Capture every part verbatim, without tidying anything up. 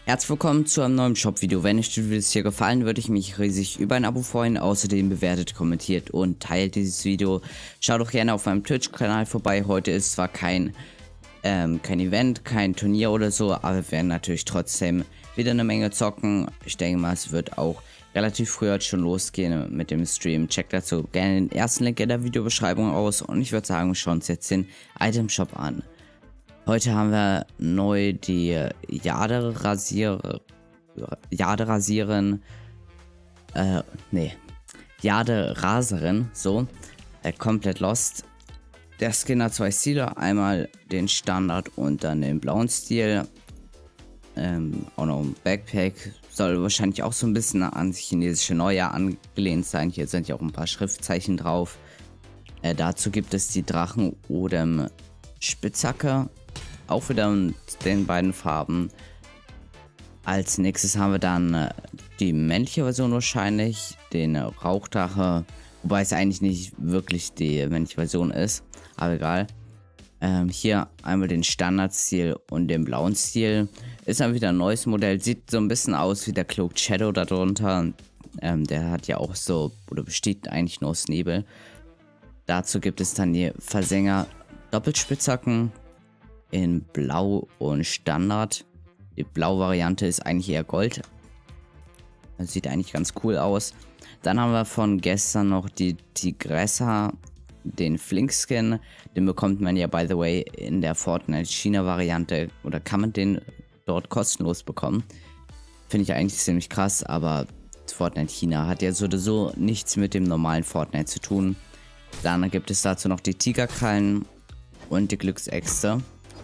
Herzlich willkommen zu einem neuen Shop-Video. Wenn euch dieses hier gefallen, würde ich mich riesig über ein Abo freuen. Außerdem bewertet, kommentiert und teilt dieses Video. Schaut doch gerne auf meinem Twitch-Kanal vorbei. Heute ist zwar kein, ähm, kein Event, kein Turnier oder so, aber wir werden natürlich trotzdem wieder eine Menge zocken. Ich denke mal, es wird auch relativ früh heute schon losgehen mit dem Stream. Checkt dazu gerne den ersten Link in der Videobeschreibung aus. Und ich würde sagen, wir schauen uns jetzt den Item-Shop an. Heute haben wir neu die Jade-Rasier... Jade-Rasieren... Äh, nee. Jade-Raserin, so. Äh, komplett lost. Der Skin hat zwei Stile. Einmal den Standard und dann den blauen Stil. Ähm, auch noch ein Backpack. Soll wahrscheinlich auch so ein bisschen an das chinesische Neujahr angelehnt sein. Hier sind ja auch ein paar Schriftzeichen drauf. Äh, dazu gibt es die Drachen- oder Spitzhacke. Auch wieder in den beiden Farben. Als nächstes haben wir dann äh, die männliche Version wahrscheinlich, den äh, Rauchdrache, wobei es eigentlich nicht wirklich die männliche Version ist, aber egal. Ähm, hier einmal den Standardstil und den blauen Stil. Ist dann wieder ein neues Modell, sieht so ein bisschen aus wie der Cloaked Shadow darunter. Ähm, der hat ja auch so, oder besteht eigentlich nur aus Nebel. Dazu gibt es dann die Versänger Doppelspitzhacken in Blau und Standard. Die Blau-Variante ist eigentlich eher Gold. Das sieht eigentlich ganz cool aus. Dann haben wir von gestern noch die Tigressa, den Flink-Skin. Den bekommt man ja, by the way, in der Fortnite-China-Variante. Oder kann man den dort kostenlos bekommen. Finde ich eigentlich ziemlich krass, aber Fortnite China hat ja sowieso nichts mit dem normalen Fortnite zu tun. Dann gibt es dazu noch die Tigerkrallen und die Glücksäxte.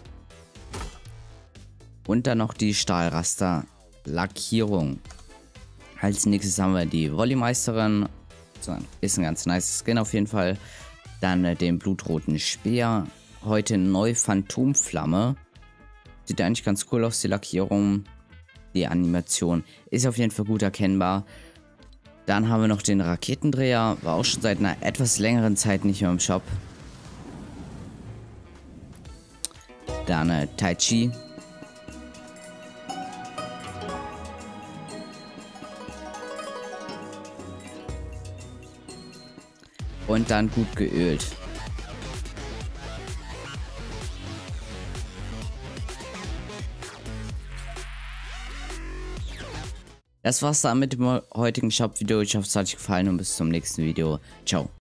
Und dann noch die Stahlraster-Lackierung. Als nächstes haben wir die Volleymeisterin. So, ist ein ganz nice Skin auf jeden Fall. Dann äh, den blutroten Speer. Heute neu Phantomflamme. Sieht eigentlich ganz cool aus, die Lackierung. Die Animation ist auf jeden Fall gut erkennbar. Dann haben wir noch den Raketendreher. War auch schon seit einer etwas längeren Zeit nicht mehr im Shop. Dann äh, Tai Chi. Und dann gut geölt. Das war's dann mit dem heutigen Shop-Video. Ich hoffe, es hat euch gefallen und bis zum nächsten Video. Ciao.